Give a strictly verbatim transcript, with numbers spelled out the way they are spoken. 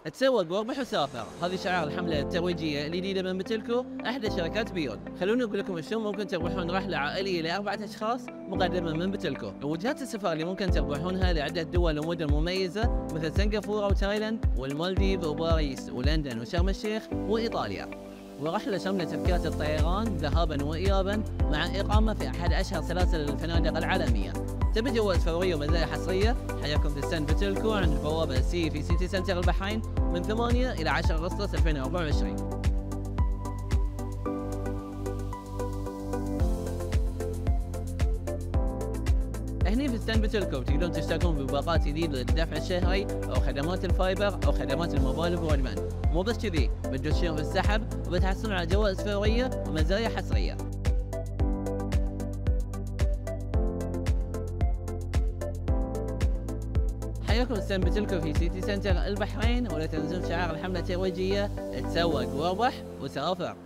تسوق واربح وسافر، هذه شعار الحملة الترويجية الجديدة من بتلكو أحدى شركات بيون. خلوني أقول لكم شلون ممكن تربحون رحلة عائلية لأربعة أشخاص مقدمة من بتلكو. وجهات السفر اللي ممكن تربحونها لعدة دول ومدن مميزة مثل سنغافورة وتايلاند والمالديف وباريس ولندن وشرم الشيخ وإيطاليا. ورحلة شاملة تذكرة الطيران ذهابا وإيابا مع إقامة في أحد أشهر سلاسل الفنادق العالمية. تبي جوائز فورية ومزايا حصرية؟ حياكم في ستاند بتلكو عند البوابة سي في سيتي سنتر البحرين من ثمانية إلى عشرة أغسطس ألفين وأربعة وعشرين. هني في ستاند بتلكو تقدرون تشتركون بباقات جديدة للدفع الشهري أو خدمات الفايبر أو خدمات الموبايل برودباند. مو بس كذي، بتدشون في السحب وبتحصلون على جوائز فورية ومزايا حصرية. حياكم ستاند بتلكو في سيتي سنتر البحرين، ولا تنسون شعار الحملة الترويجية تسوق واربح وسافر.